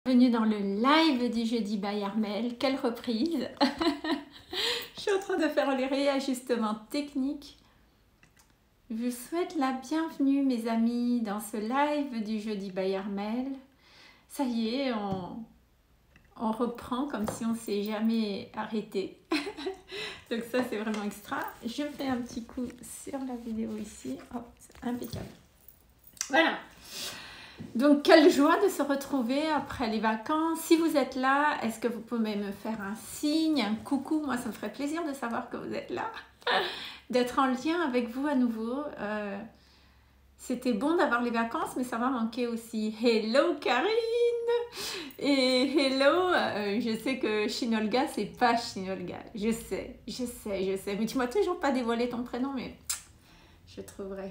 Bienvenue dans le live du jeudi by Armelle. Quelle reprise! Je suis en train de faire les réajustements techniques. Je vous souhaite la bienvenue mes amis dans ce live du jeudi by Armelle. Ça y est, on reprend comme si on ne s'est jamais arrêté. Donc ça c'est vraiment extra. Je fais un petit coup sur la vidéo ici. Hop, c'est impeccable. Voilà. Donc, quelle joie de se retrouver après les vacances. Si vous êtes là, est-ce que vous pouvez me faire un signe, un coucou? Moi, ça me ferait plaisir de savoir que vous êtes là, d'être en lien avec vous à nouveau. C'était bon d'avoir les vacances, mais ça m'a manqué aussi. Hello Karine! Et hello, je sais que Shinolga, c'est pas Shinolga. Je sais. Mais tu m'as toujours pas dévoilé ton prénom, mais je trouverai.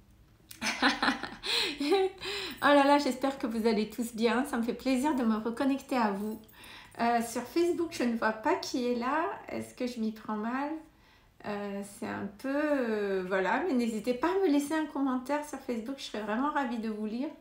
Oh là là, j'espère que vous allez tous bien. Ça me fait plaisir de me reconnecter à vous. Sur Facebook, je ne vois pas qui est là. Est-ce que je m'y prends mal? C'est un peu... voilà, mais n'hésitez pas à me laisser un commentaire sur Facebook. Je serais vraiment ravie de vous lire.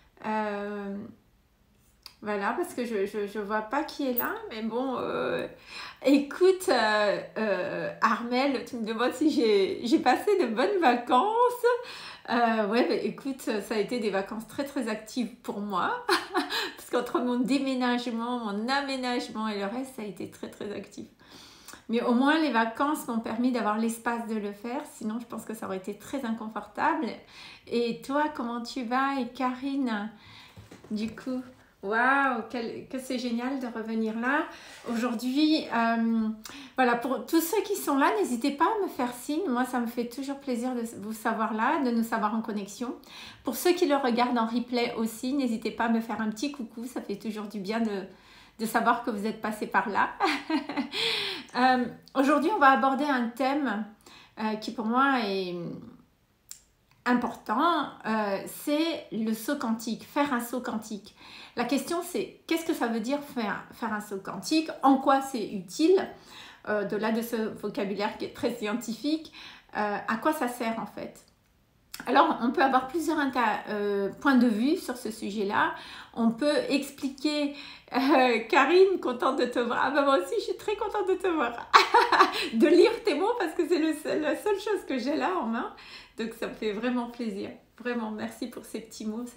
Voilà, parce que je vois pas qui est là. Mais bon, écoute, Armelle, tu me demandes si j'ai passé de bonnes vacances. Ouais, bah, écoute, ça a été des vacances très très actives pour moi. Parce qu'entre mon déménagement, mon aménagement et le reste, ça a été très très actif. Mais au moins, les vacances m'ont permis d'avoir l'espace de le faire. Sinon, je pense que ça aurait été très inconfortable. Et toi, comment tu vas? Et Karine, du coup... Waouh, que c'est génial de revenir là. Aujourd'hui, voilà, pour tous ceux qui sont là, n'hésitez pas à me faire signe. Moi, ça me fait toujours plaisir de vous savoir là, de nous savoir en connexion. Pour ceux qui le regardent en replay aussi, n'hésitez pas à me faire un petit coucou. Ça fait toujours du bien de savoir que vous êtes passé par là. Aujourd'hui, on va aborder un thème qui pour moi est... important, c'est le saut quantique, faire un saut quantique. La question c'est, qu'est-ce que ça veut dire faire un saut quantique? En quoi c'est utile? De-delà de ce vocabulaire qui est très scientifique, à quoi ça sert en fait? Alors, on peut avoir plusieurs points de vue sur ce sujet-là. On peut expliquer, Karine, contente de te voir. Ah ben moi aussi, je suis très contente de te voir. De lire tes mots parce que c'est la seule chose que j'ai là en main. Donc, ça me fait vraiment plaisir. Vraiment, merci pour ces petits mots.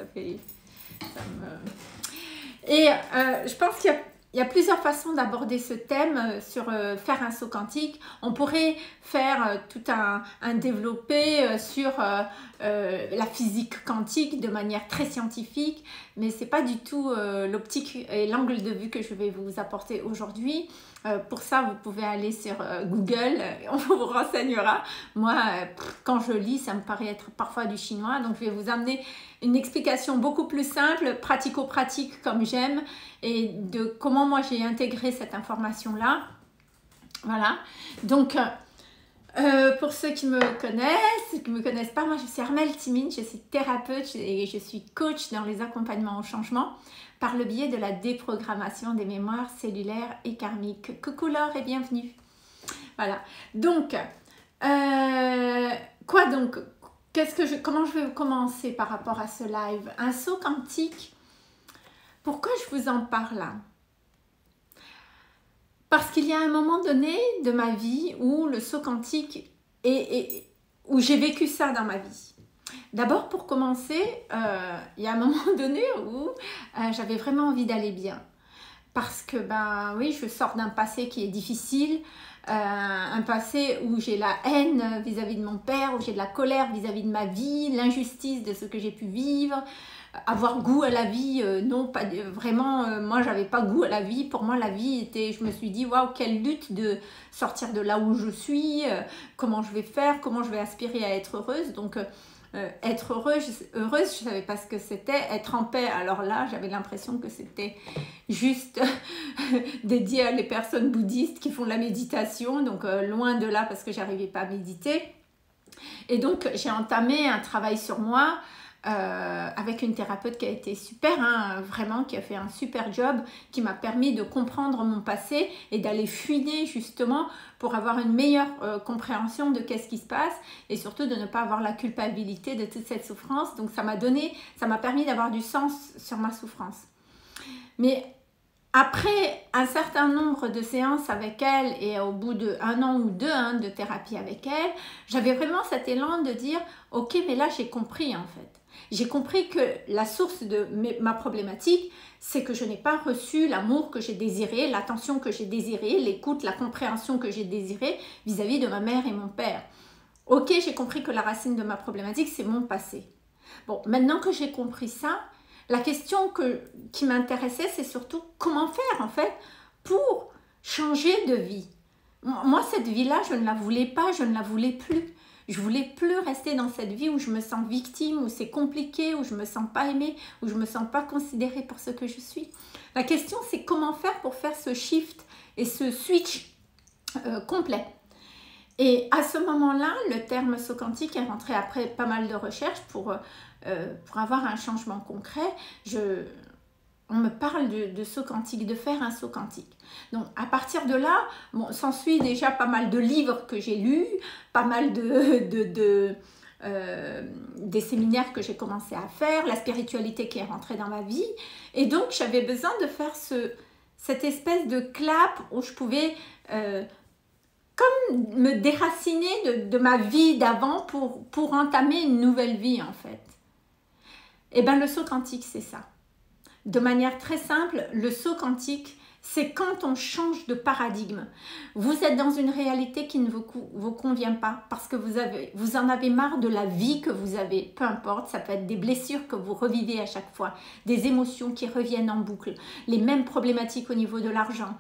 Et je pense qu'il y a plusieurs façons d'aborder ce thème sur faire un saut quantique. On pourrait faire tout un développé sur la physique quantique de manière très scientifique, mais ce n'est pas du tout l'optique et l'angle de vue que je vais vous apporter aujourd'hui. Pour ça, vous pouvez aller sur Google, on vous renseignera. Moi, quand je lis, ça me paraît être parfois du chinois, donc je vais vous amener une explication beaucoup plus simple, pratico-pratique comme j'aime, et de comment moi j'ai intégré cette information-là. Voilà, donc pour ceux qui me connaissent pas, moi je suis Armelle Timine, je suis thérapeute et je suis coach dans les accompagnements au changement par le biais de la déprogrammation des mémoires cellulaires et karmiques. Coucou Laure et bienvenue. Voilà, donc, comment je vais commencer par rapport à ce live? Un saut quantique, pourquoi je vous en parle là? Parce qu'il y a un moment donné de ma vie où le saut quantique, où j'ai vécu ça dans ma vie. D'abord, pour commencer, il y a un moment donné où j'avais vraiment envie d'aller bien. Parce que, ben oui, je sors d'un passé qui est difficile, un passé où j'ai la haine vis-à-vis de mon père, où j'ai de la colère vis-à-vis de ma vie, l'injustice de ce que j'ai pu vivre, avoir goût à la vie, non, pas vraiment, moi j'avais pas goût à la vie. Pour moi la vie était, je me suis dit waouh, quelle lutte de sortir de là où je suis, comment je vais faire, comment je vais aspirer à être heureuse. Donc être heureuse, je savais pas ce que c'était. Être en paix, alors là j'avais l'impression que c'était juste dédié à les personnes bouddhistes qui font la méditation, donc loin de là parce que j'arrivais pas à méditer. Et donc j'ai entamé un travail sur moi avec une thérapeute qui a été super, hein, vraiment, qui a fait un super job, qui m'a permis de comprendre mon passé et d'aller fouiner justement pour avoir une meilleure compréhension de qu'est-ce qui se passe et surtout de ne pas avoir la culpabilité de toute cette souffrance. Donc ça m'a permis d'avoir du sens sur ma souffrance. Mais après un certain nombre de séances avec elle et au bout d'1 an ou 2 de thérapie avec elle, j'avais vraiment cet élan de dire « Ok, mais là j'ai compris en fait. J'ai compris que la source de ma problématique, c'est que je n'ai pas reçu l'amour que j'ai désiré, l'attention que j'ai désirée, l'écoute, la compréhension que j'ai désirée vis-à-vis de ma mère et mon père. Ok, j'ai compris que la racine de ma problématique, c'est mon passé. Bon, maintenant que j'ai compris ça, la question qui m'intéressait, c'est surtout comment faire en fait pour changer de vie. Moi, cette vie-là, je ne la voulais pas, je ne la voulais plus. Je voulais plus rester dans cette vie où je me sens victime, où c'est compliqué, où je me sens pas aimée, où je me sens pas considérée pour ce que je suis. La question, c'est comment faire pour faire ce shift et ce switch complet. Et à ce moment-là, le terme saut quantique est rentré après pas mal de recherches pour avoir un changement concret. On me parle de saut quantique, de faire un saut quantique. Donc à partir de là, bon, s'ensuit déjà pas mal de livres que j'ai lus, pas mal des séminaires que j'ai commencé à faire, la spiritualité qui est rentrée dans ma vie. Et donc j'avais besoin de faire cette espèce de clap où je pouvais comme me déraciner de ma vie d'avant pour entamer une nouvelle vie en fait. Et bien le saut quantique c'est ça. De manière très simple, le saut quantique, c'est quand on change de paradigme. Vous êtes dans une réalité qui ne vous convient pas parce que vous en avez marre de la vie que vous avez. Peu importe, ça peut être des blessures que vous revivez à chaque fois, des émotions qui reviennent en boucle, les mêmes problématiques au niveau de l'argent.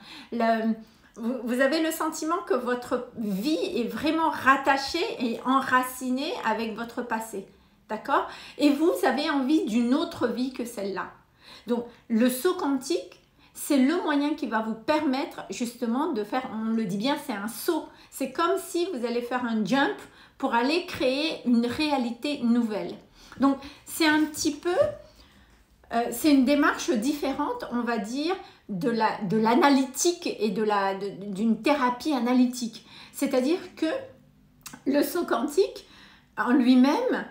Vous avez le sentiment que votre vie est vraiment rattachée et enracinée avec votre passé. D'accord? Et vous avez envie d'une autre vie que celle-là. Donc, le saut quantique, c'est le moyen qui va vous permettre justement de faire, on le dit bien, c'est un saut. C'est comme si vous allez faire un jump pour aller créer une réalité nouvelle. Donc, c'est un petit peu, c'est une démarche différente, on va dire, de l'analytique et d'une thérapie analytique. C'est-à-dire que le saut quantique, en lui-même,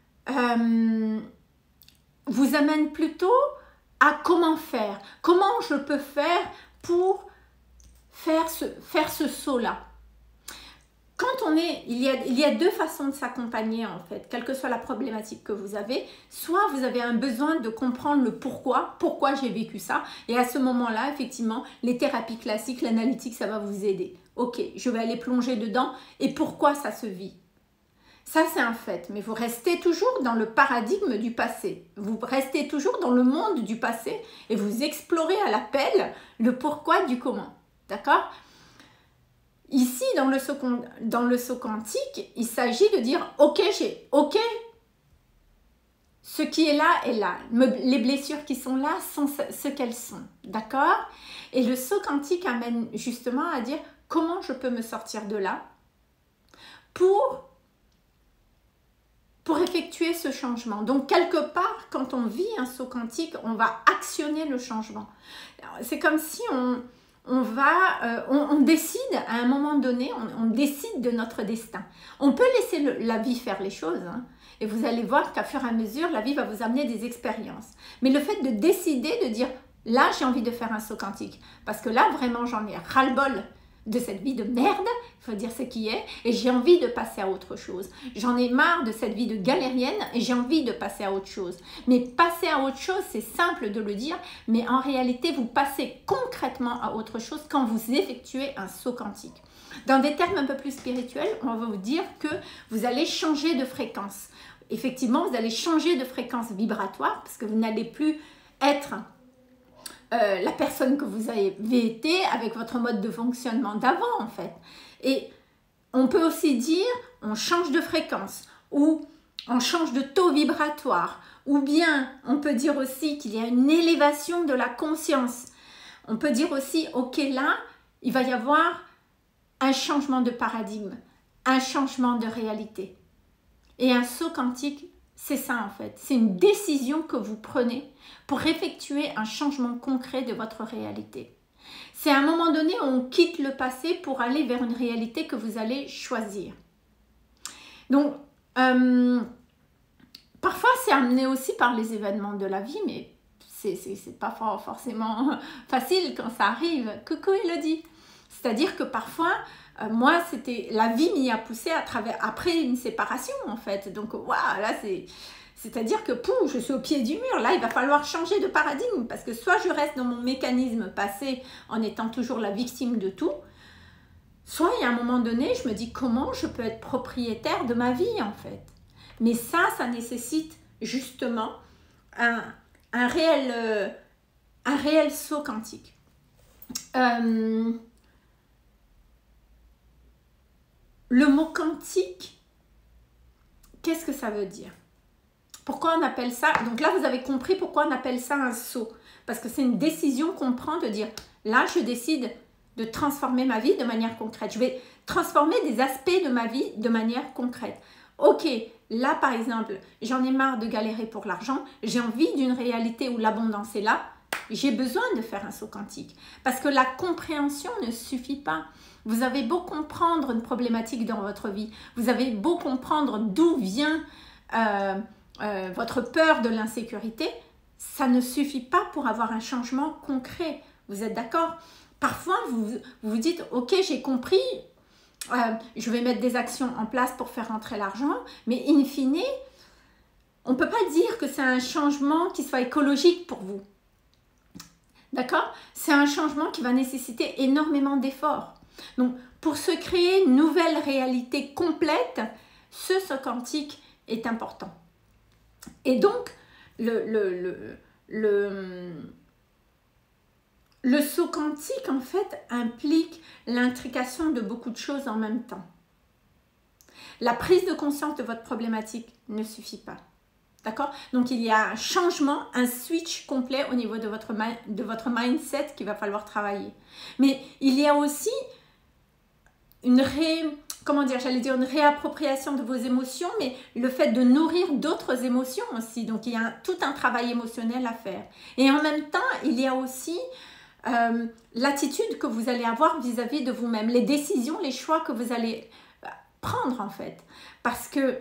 vous amène plutôt à comment faire, comment je peux faire pour faire ce saut-là. Quand il y a deux façons de s'accompagner en fait, quelle que soit la problématique que vous avez. Soit vous avez un besoin de comprendre le pourquoi j'ai vécu ça. Et à ce moment-là, effectivement, les thérapies classiques, l'analytique, ça va vous aider. Ok, je vais aller plonger dedans et pourquoi ça se vit. Ça, c'est un fait, mais vous restez toujours dans le paradigme du passé. Vous restez toujours dans le monde du passé et vous explorez à l'appel le pourquoi du comment. D'accord ? Ici, dans le saut quantique, il s'agit de dire « Ok, ce qui est là. Les blessures qui sont là sont ce qu'elles sont. » D'accord ? Et le saut quantique amène justement à dire « Comment je peux me sortir de là pour effectuer ce changement. » Donc, quelque part, quand on vit un saut quantique, on va actionner le changement. C'est comme si on décide à un moment donné, on décide de notre destin. On peut laisser la vie faire les choses, hein, et vous allez voir qu'à fur et à mesure, la vie va vous amener des expériences. Mais le fait de décider, de dire, là, j'ai envie de faire un saut quantique, parce que là, vraiment, j'en ai ras-le-bol de cette vie de merde, il faut dire ce qui est, et j'ai envie de passer à autre chose. J'en ai marre de cette vie de galérienne et j'ai envie de passer à autre chose. Mais passer à autre chose, c'est simple de le dire, mais en réalité, vous passez concrètement à autre chose quand vous effectuez un saut quantique. Dans des termes un peu plus spirituels, on va vous dire que vous allez changer de fréquence. Effectivement, vous allez changer de fréquence vibratoire parce que vous n'allez plus être la personne que vous avez été avec votre mode de fonctionnement d'avant en fait. Et on peut aussi dire on change de fréquence ou on change de taux vibratoire, ou bien on peut dire aussi qu'il y a une élévation de la conscience. On peut dire aussi ok, là il va y avoir un changement de paradigme, un changement de réalité. Et un saut quantique, c'est ça en fait, c'est une décision que vous prenez pour effectuer un changement concret de votre réalité. C'est à un moment donné où on quitte le passé pour aller vers une réalité que vous allez choisir. Donc, parfois c'est amené aussi par les événements de la vie, mais c'est pas forcément facile quand ça arrive. Coucou Elodie. C'est-à-dire que parfois, moi, c'était la vie m'y a poussé après une séparation, en fait. Donc, waouh, là, c'est-à-dire que, pouf, je suis au pied du mur. Là, il va falloir changer de paradigme parce que soit je reste dans mon mécanisme passé en étant toujours la victime de tout, soit, il y a un moment donné, je me dis comment je peux être propriétaire de ma vie, en fait. Mais ça nécessite justement un réel saut quantique. Le mot quantique, qu'est-ce que ça veut dire? Pourquoi on appelle ça? Donc là, vous avez compris pourquoi on appelle ça un saut. Parce que c'est une décision qu'on prend de dire, là, je décide de transformer ma vie de manière concrète. Je vais transformer des aspects de ma vie de manière concrète. Ok, là, par exemple, j'en ai marre de galérer pour l'argent. J'ai envie d'une réalité où l'abondance est là. J'ai besoin de faire un saut quantique. Parce que la compréhension ne suffit pas. Vous avez beau comprendre une problématique dans votre vie, vous avez beau comprendre d'où vient votre peur de l'insécurité, ça ne suffit pas pour avoir un changement concret. Vous êtes d'accord? Parfois, vous vous dites, ok, j'ai compris, je vais mettre des actions en place pour faire rentrer l'argent, mais in fine, on ne peut pas dire que c'est un changement qui soit écologique pour vous. D'accord? C'est un changement qui va nécessiter énormément d'efforts. Donc, pour se créer une nouvelle réalité complète, ce saut quantique est important. Et donc, le saut quantique, en fait, implique l'intrication de beaucoup de choses en même temps. La prise de conscience de votre problématique ne suffit pas. D'accord? Donc, il y a un changement, un switch complet au niveau de votre mindset qu'il va falloir travailler. Mais il y a aussi une réappropriation de vos émotions, mais le fait de nourrir d'autres émotions aussi. Donc, il y a tout un travail émotionnel à faire. Et en même temps, il y a aussi l'attitude que vous allez avoir vis-à-vis de vous-même, les décisions, les choix que vous allez prendre en fait. Parce que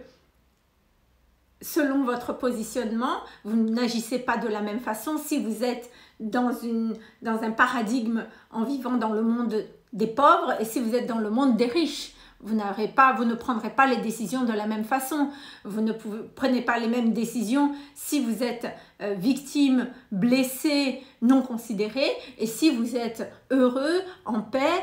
selon votre positionnement, vous n'agissez pas de la même façon si vous êtes dans un paradigme en vivant dans le monde des pauvres et si vous êtes dans le monde des riches. Vous ne prendrez pas les décisions de la même façon. Vous ne prenez pas les mêmes décisions si vous êtes victime, blessé, non considéré et si vous êtes heureux, en paix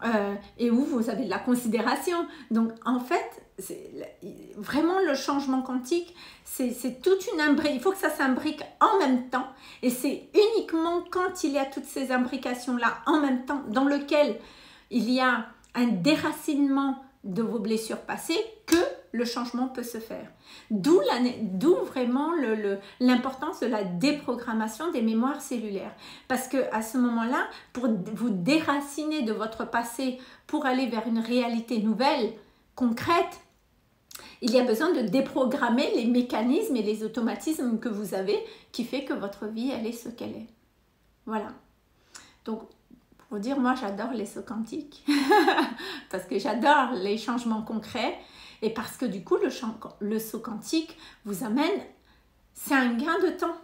et où vous avez de la considération. Donc en fait, vraiment le changement quantique, c'est toute une imbrique. Il faut que ça s'imbrique en même temps et c'est uniquement quand il y a toutes ces imbrications-là en même temps dans lequel il y a un déracinement de vos blessures passées que le changement peut se faire. D'où vraiment l'importance de la déprogrammation des mémoires cellulaires. Parce qu'à ce moment-là, pour vous déraciner de votre passé pour aller vers une réalité nouvelle, concrète, il y a besoin de déprogrammer les mécanismes et les automatismes que vous avez qui fait que votre vie, elle est ce qu'elle est. Voilà. Donc, pour dire, moi j'adore les sauts quantiques parce que j'adore les changements concrets et parce que du coup le saut quantique vous amène, c'est un gain de temps.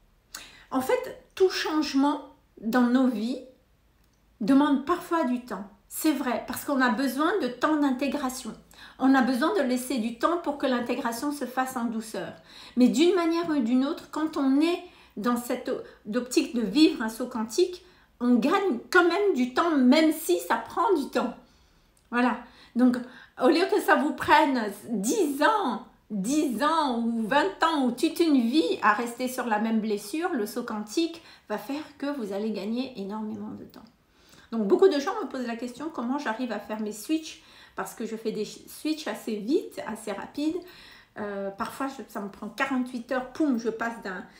En fait, tout changement dans nos vies demande parfois du temps. C'est vrai, parce qu'on a besoin de temps d'intégration. On a besoin de laisser du temps pour que l'intégration se fasse en douceur. Mais d'une manière ou d'une autre, quand on est dans cette optique de vivre un saut quantique, on gagne quand même du temps, même si ça prend du temps. Voilà. Donc, au lieu que ça vous prenne 10 ans ou 20 ans ou toute une vie à rester sur la même blessure, le saut quantique va faire que vous allez gagner énormément de temps. Donc, beaucoup de gens me posent la question comment j'arrive à faire mes switches parce que je fais des switches assez vite, assez rapides. Parfois, ça me prend 48 heures, poum, je passe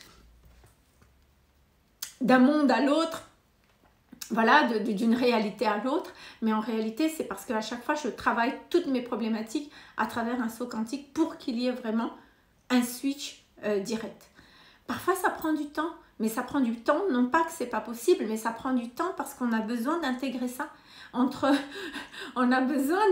d'un monde à l'autre. Voilà, d'une réalité à l'autre, mais en réalité, c'est parce qu'à chaque fois, je travaille toutes mes problématiques à travers un saut quantique pour qu'il y ait vraiment un switch direct. Parfois, ça prend du temps, mais ça prend du temps, non pas que c'est pas possible, mais ça prend du temps parce qu'on a besoin d'intégrer ça. On a besoin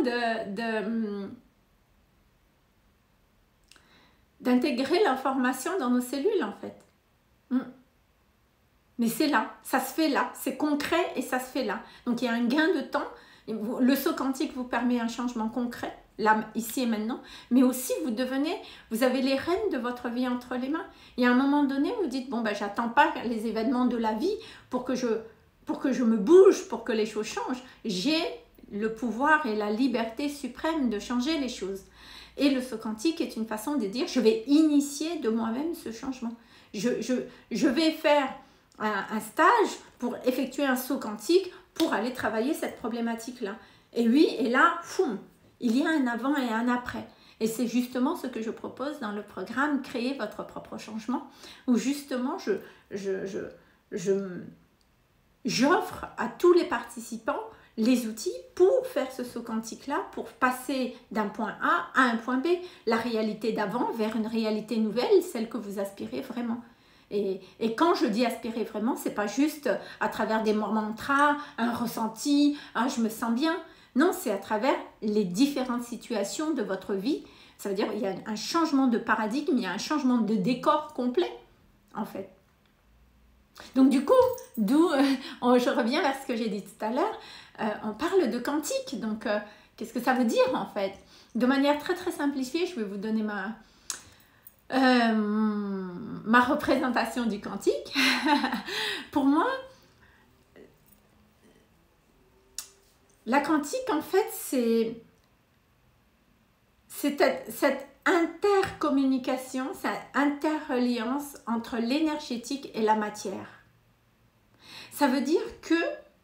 d'intégrer l'information dans nos cellules, en fait. Mais c'est là, ça se fait là, c'est concret et ça se fait là. Donc il y a un gain de temps. Le saut quantique vous permet un changement concret, là, ici et maintenant, mais aussi vous avez les rênes de votre vie entre les mains. Et à un moment donné, vous dites, bon, ben, j'attends pas les événements de la vie pour que je me bouge, pour que les choses changent. J'ai le pouvoir et la liberté suprême de changer les choses. Et le saut quantique est une façon de dire, je vais initier de moi-même ce changement. Je vais faire un stage pour effectuer un saut quantique pour aller travailler cette problématique-là. Et oui, et là, foum, il y a un avant et un après. Et c'est justement ce que je propose dans le programme Créer votre propre changement, où justement j'offre à tous les participants les outils pour faire ce saut quantique-là, pour passer d'un point A à un point B, la réalité d'avant vers une réalité nouvelle, celle que vous aspirez vraiment. Et quand je dis aspirer vraiment, c'est pas juste à travers des mantras, un ressenti, ah, je me sens bien. Non, c'est à travers les différentes situations de votre vie. Ça veut dire qu'il y a un changement de paradigme, il y a un changement de décor complet, en fait. Donc du coup, je reviens vers ce que j'ai dit tout à l'heure, on parle de quantique. Donc, qu'est-ce que ça veut dire, en fait? De manière très très simplifiée, je vais vous donner ma représentation du quantique. Pour moi, la quantique, en fait, c'est cette intercommunication, cette interreliance entre l'énergétique et la matière. Ça veut dire que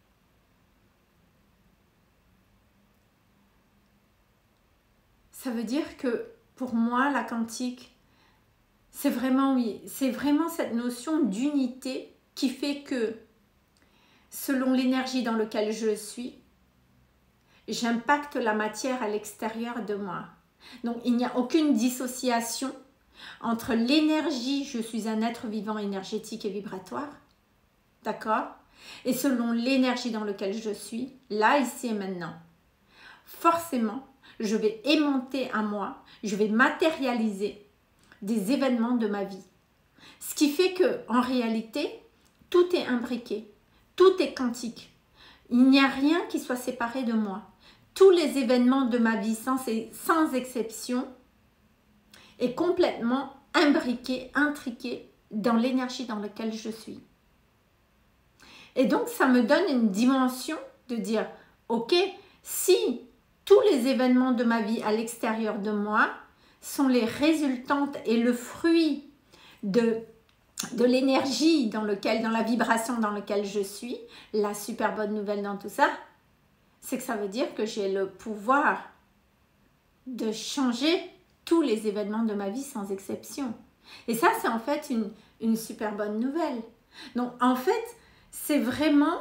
pour moi, la quantique, c'est vraiment cette notion d'unité qui fait que selon l'énergie dans laquelle je suis, j'impacte la matière à l'extérieur de moi. Donc il n'y a aucune dissociation entre l'énergie, je suis un être vivant énergétique et vibratoire, d'accord? Et selon l'énergie dans laquelle je suis, là, ici et maintenant, forcément, je vais aimanter à moi, je vais matérialiser des événements de ma vie. Ce qui fait que, en réalité, tout est imbriqué, tout est quantique. Il n'y a rien qui soit séparé de moi. Tous les événements de ma vie, sans exception, est complètement imbriqué, intriqué dans l'énergie dans laquelle je suis. Et donc, ça me donne une dimension de dire, ok, si tous les événements de ma vie à l'extérieur de moi sont les résultantes et le fruit de l'énergie dans la vibration dans laquelle je suis, la super bonne nouvelle dans tout ça, c'est que ça veut dire que j'ai le pouvoir de changer tous les événements de ma vie sans exception. Et ça, c'est en fait une super bonne nouvelle. Donc, en fait, c'est vraiment...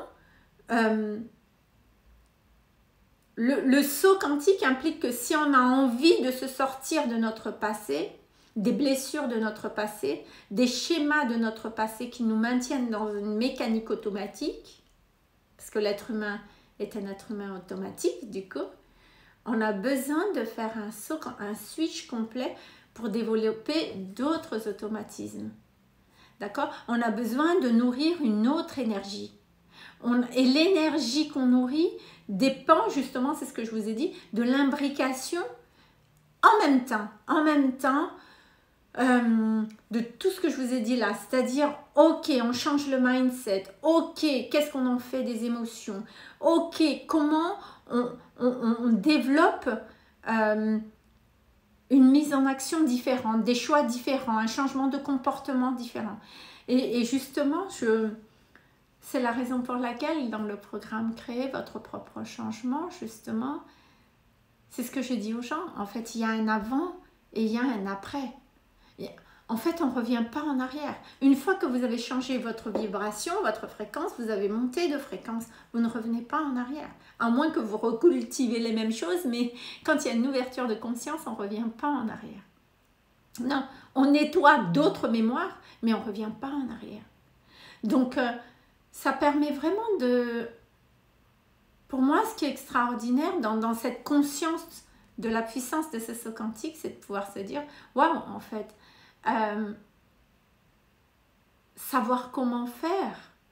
le saut quantique implique que si on a envie de se sortir de notre passé, des blessures de notre passé, des schémas de notre passé qui nous maintiennent dans une mécanique automatique, parce que l'être humain est un être humain automatique, du coup, on a besoin de faire un switch complet pour développer d'autres automatismes. D'accord? On a besoin de nourrir une autre énergie. Et l'énergie qu'on nourrit dépend justement, c'est ce que je vous ai dit, de l'imbrication en même temps de tout ce que je vous ai dit là, c'est-à-dire, ok, on change le mindset, ok, qu'est-ce qu'on en fait des émotions, ok, comment on développe une mise en action différente, des choix différents, un changement de comportement différent. Et justement, c'est la raison pour laquelle dans le programme Créer votre propre changement, justement, c'est ce que je dis aux gens. En fait, il y a un avant et il y a un après. En fait, on ne revient pas en arrière. Une fois que vous avez changé votre vibration, votre fréquence, vous avez monté de fréquence. Vous ne revenez pas en arrière. À moins que vous recultivez les mêmes choses, mais quand il y a une ouverture de conscience, on ne revient pas en arrière. Non, on nettoie d'autres mémoires, mais on ne revient pas en arrière. Donc, ça permet vraiment de... Pour moi, ce qui est extraordinaire dans cette conscience de la puissance de ce saut quantique, c'est de pouvoir se dire, waouh, en fait, savoir comment faire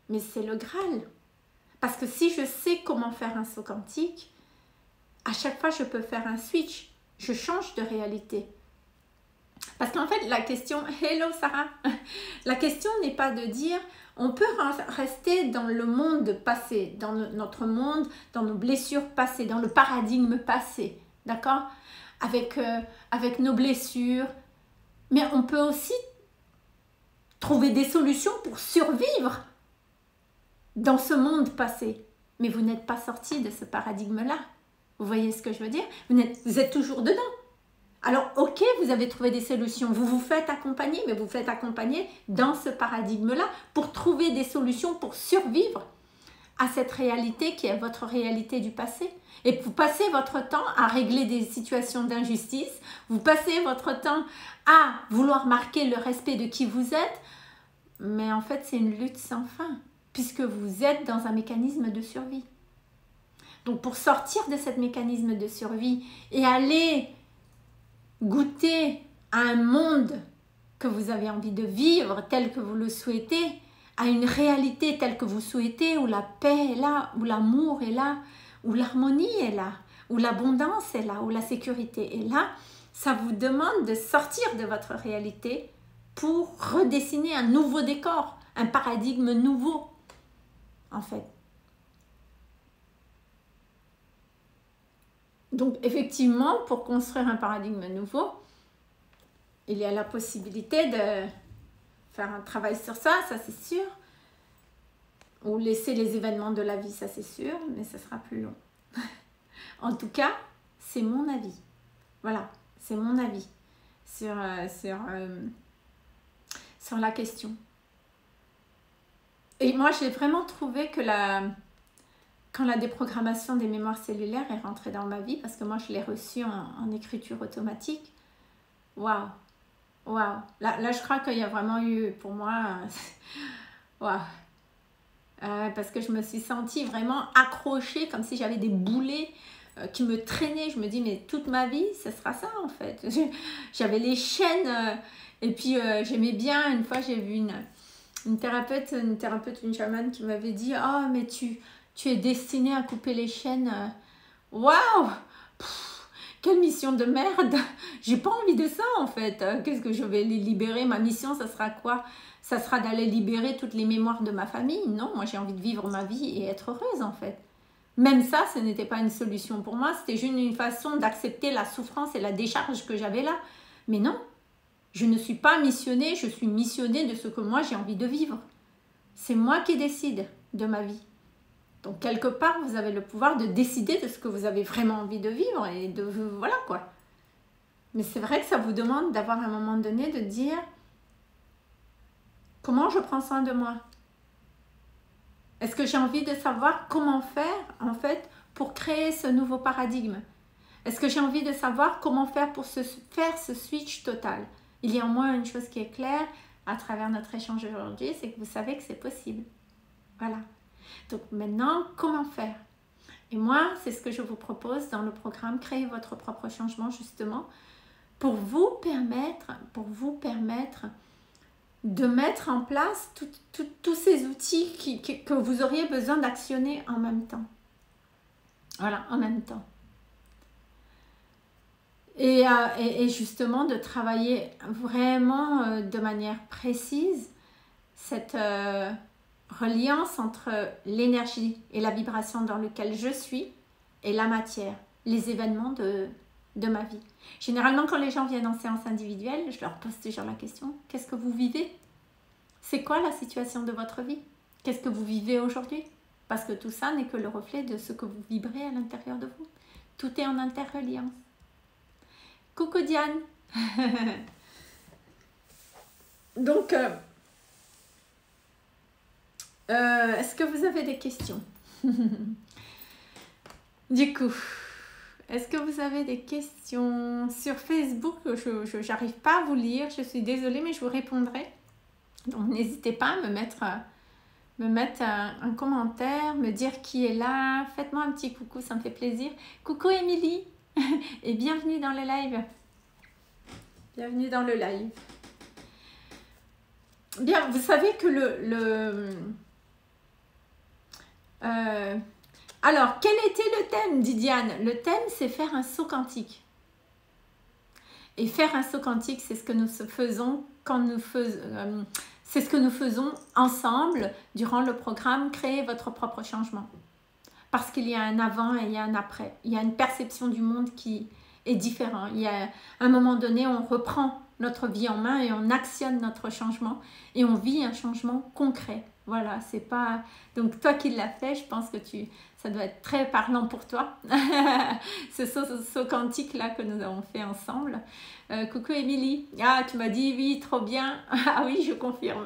mais c'est le Graal. Parce que si je sais comment faire un saut quantique, à chaque fois je peux faire un switch, je change de réalité. Parce qu'en fait la question, hello Sarah, la question n'est pas de dire on peut rester dans le monde passé, dans notre monde, dans nos blessures passées, dans le paradigme passé, d'accord, avec nos blessures, mais on peut aussi trouver des solutions pour survivre dans ce monde passé. Mais vous n'êtes pas sorti de ce paradigme-là. Vous voyez ce que je veux dire? Vous êtes toujours dedans. Alors, ok, vous avez trouvé des solutions. Vous vous faites accompagner, mais vous faites accompagner dans ce paradigme-là pour trouver des solutions pour survivre à cette réalité qui est votre réalité du passé. Et vous passez votre temps à régler des situations d'injustice. Vous passez votre temps à vouloir marquer le respect de qui vous êtes. Mais en fait, c'est une lutte sans fin, puisque vous êtes dans un mécanisme de survie. Donc, pour sortir de ce mécanisme de survie et aller goûter à un monde que vous avez envie de vivre tel que vous le souhaitez, à une réalité telle que vous souhaitez, où la paix est là, où l'amour est là, où l'harmonie est là, où l'abondance est là, où la sécurité est là, ça vous demande de sortir de votre réalité pour redessiner un nouveau décor, un paradigme nouveau, en fait. Donc, effectivement, pour construire un paradigme nouveau, il y a la possibilité de faire un travail sur ça, ça c'est sûr, ou laisser les événements de la vie, ça c'est sûr, mais ça sera plus long. En tout cas, c'est mon avis. Voilà, c'est mon avis sur la question. Et moi, j'ai vraiment trouvé que quand la déprogrammation des mémoires cellulaires est rentrée dans ma vie, parce que moi, je l'ai reçue en écriture automatique, waouh, waouh. Là, je crois qu'il y a vraiment eu, pour moi, waouh. Parce que je me suis sentie vraiment accrochée, comme si j'avais des boulets qui me traînaient. Je me dis, mais toute ma vie, ce sera ça, en fait. J'avais les chaînes, et puis j'aimais bien, une fois, j'ai vu une thérapeute, une chamane qui m'avait dit, oh, mais tu es destinée à couper les chaînes. Waouh! Quelle mission de merde! J'ai pas envie de ça, en fait. Qu'est-ce que je vais les libérer? Ma mission, ça sera quoi? Ça sera d'aller libérer toutes les mémoires de ma famille? Non, moi j'ai envie de vivre ma vie et être heureuse, en fait. Même ça, ce n'était pas une solution pour moi. C'était juste une façon d'accepter la souffrance et la décharge que j'avais là. Mais non, je ne suis pas missionnée, je suis missionnée de ce que moi j'ai envie de vivre. C'est moi qui décide de ma vie. Donc, quelque part, vous avez le pouvoir de décider de ce que vous avez vraiment envie de vivre et de... Voilà, quoi. Mais c'est vrai que ça vous demande d'avoir à un moment donné de dire comment je prends soin de moi. Est-ce que j'ai envie de savoir comment faire, en fait, pour créer ce nouveau paradigme? Est-ce que j'ai envie de savoir comment faire pour faire ce switch total? Il y a au moins une chose qui est claire à travers notre échange aujourd'hui, c'est que vous savez que c'est possible. Voilà. Donc maintenant, comment faire? Et moi, c'est ce que je vous propose dans le programme Créer votre propre changement, justement, pour vous permettre de mettre en place tous ces outils que vous auriez besoin d'actionner en même temps. Voilà, en même temps. Et justement, de travailler vraiment de manière précise cette reliance entre l'énergie et la vibration dans laquelle je suis et la matière, les événements de ma vie. Généralement, quand les gens viennent en séance individuelle, je leur pose toujours la question, qu'est-ce que vous vivez? C'est quoi la situation de votre vie? Qu'est-ce que vous vivez aujourd'hui? Parce que tout ça n'est que le reflet de ce que vous vibrez à l'intérieur de vous. Tout est en interreliance. Coucou Diane. Donc, est-ce que vous avez des questions? Du coup, est-ce que vous avez des questions sur Facebook? Je n'arrive pas à vous lire, je suis désolée, mais je vous répondrai. Donc, n'hésitez pas à me mettre un commentaire, me dire qui est là. Faites-moi un petit coucou, ça me fait plaisir. Coucou Émilie et bienvenue dans le live. Bienvenue dans le live. Bien, vous savez que Alors, quel était le thème, dit Diane? Le thème, c'est faire un saut quantique. Et faire un saut quantique, c'est ce que nous faisons quand nous faisons... c'est ce que nous faisons ensemble durant le programme Créer votre propre changement. Parce qu'il y a un avant et il y a un après. Il y a une perception du monde qui est différente. Il y a un moment donné, on reprend notre vie en main et on actionne notre changement et on vit un changement concret. Voilà, c'est pas... Donc toi qui l'as fait, je pense que ça doit être très parlant pour toi. Ce saut quantique là que nous avons fait ensemble. Coucou Émilie. Ah, tu m'as dit oui, trop bien. Ah oui, je confirme.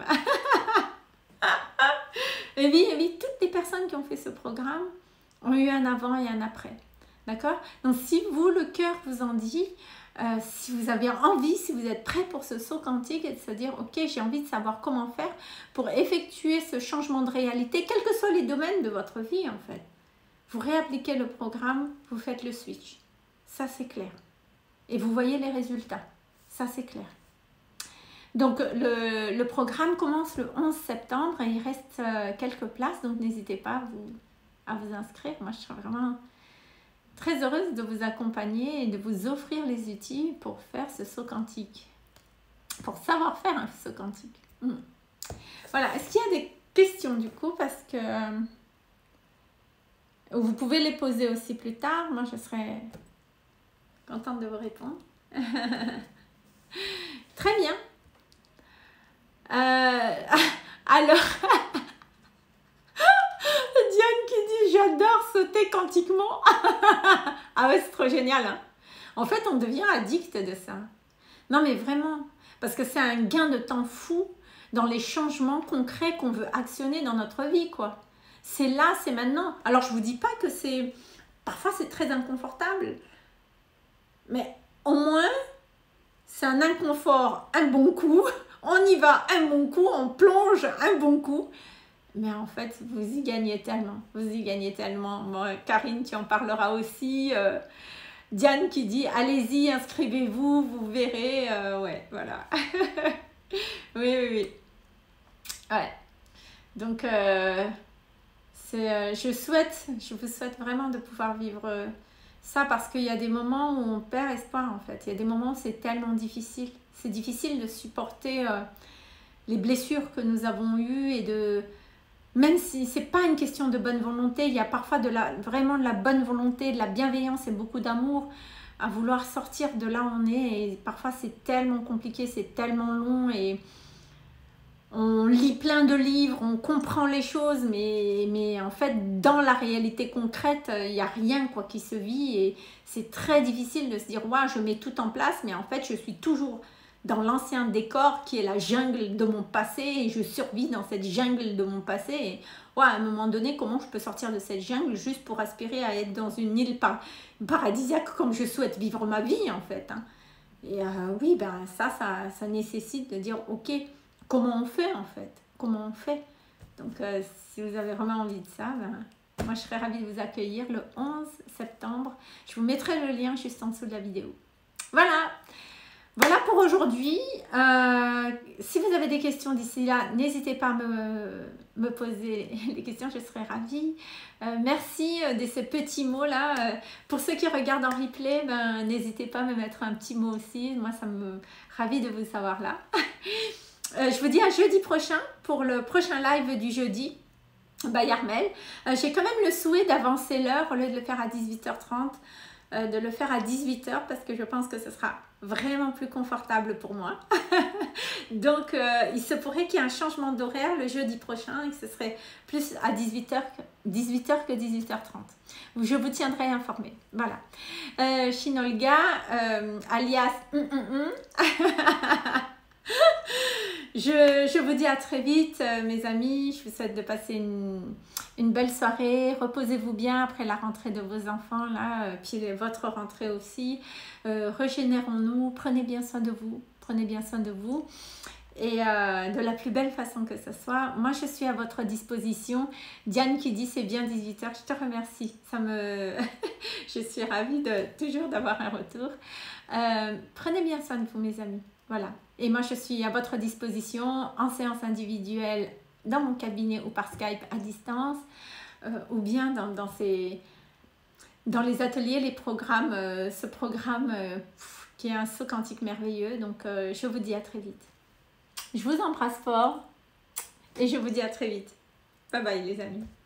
Et oui, toutes les personnes qui ont fait ce programme ont eu un avant et un après. D'accord? Donc si vous, le cœur vous en dit, si vous avez envie, si vous êtes prêt pour ce saut quantique et de se dire ok, j'ai envie de savoir comment faire pour effectuer ce changement de réalité, quels que soient les domaines de votre vie en fait. Vous réappliquez le programme, vous faites le switch. Ça c'est clair. Et vous voyez les résultats. Ça c'est clair. Donc le programme commence le 11 septembre et il reste quelques places, donc n'hésitez pas à vous inscrire. Moi je serai vraiment très heureuse de vous accompagner et de vous offrir les outils pour faire ce saut quantique. Pour savoir faire un saut quantique. Voilà, est-ce qu'il y a des questions du coup? Parce que vous pouvez les poser aussi plus tard. Moi, je serai contente de vous répondre. Très bien. Alors, Diane qui dit « J'adore sauter quantiquement ». Ah ouais, c'est trop génial. Hein. En fait, on devient addict de ça. Non, mais vraiment. Parce que c'est un gain de temps fou dans les changements concrets qu'on veut actionner dans notre vie, quoi. C'est là, c'est maintenant. Alors, je vous dis pas que c'est... Parfois, c'est très inconfortable. Mais au moins, c'est un inconfort, un bon coup. On y va un bon coup, on plonge un bon coup. Mais en fait, vous y gagnez tellement. Vous y gagnez tellement. Bon, Karine, tu en parleras aussi. Diane qui dit « Allez-y, inscrivez-vous, vous verrez. Ouais, voilà. Oui. Ouais. Donc, je vous souhaite vraiment de pouvoir vivre ça parce qu'il y a des moments où on perd espoir en fait. Il y a des moments où c'est tellement difficile. C'est difficile de supporter les blessures que nous avons eues et de... Même si ce n'est pas une question de bonne volonté, il y a parfois vraiment de la bonne volonté, de la bienveillance et beaucoup d'amour à vouloir sortir de là où on est. Et parfois, c'est tellement compliqué, c'est tellement long et on lit plein de livres, on comprend les choses, mais en fait, dans la réalité concrète, il n'y a rien quoi, qui se vit et c'est très difficile de se dire « ouais, je mets tout en place », mais en fait, je suis toujours dans l'ancien décor qui est la jungle de mon passé et je survis dans cette jungle de mon passé et ouais, à un moment donné, comment je peux sortir de cette jungle juste pour aspirer à être dans une île paradisiaque comme je souhaite vivre ma vie en fait, hein. Et oui, ben ça nécessite de dire ok, comment on fait en fait, comment on fait. Donc si vous avez vraiment envie de ça, ben, moi je serais ravie de vous accueillir le 11 septembre. Je vous mettrai le lien juste en dessous de la vidéo. Voilà pour aujourd'hui. Si vous avez des questions d'ici là, n'hésitez pas à me poser les questions, je serai ravie. Merci de ces petits mots là. Pour ceux qui regardent en replay, ben, n'hésitez pas à me mettre un petit mot aussi. Moi, ça me ravit de vous savoir là. Je vous dis à jeudi prochain pour le prochain live du jeudi. By Armelle. J'ai quand même le souhait d'avancer l'heure au lieu de le faire à 18h30. De le faire à 18h parce que je pense que ce sera vraiment plus confortable pour moi. Donc, il se pourrait qu'il y ait un changement d'horaire le jeudi prochain et que ce serait plus à 18h que 18h30. Je vous tiendrai informé. Voilà. Shinolga, alias... Je vous dis à très vite, mes amis. Je vous souhaite de passer une belle soirée. Reposez-vous bien après la rentrée de vos enfants, là, puis votre rentrée aussi. Régénérons-nous. Prenez bien soin de vous. Prenez bien soin de vous. Et de la plus belle façon que ce soit. Moi, je suis à votre disposition. Diane qui dit c'est bien 18h. Je te remercie. Je suis ravie toujours d'avoir un retour. Prenez bien soin de vous, mes amis. Voilà. Et moi, je suis à votre disposition en séance individuelle dans mon cabinet ou par Skype à distance. ou bien dans les ateliers, les programmes, ce programme qui est un saut quantique merveilleux. Donc, je vous dis à très vite. Je vous embrasse fort et je vous dis à très vite. Bye bye les amis.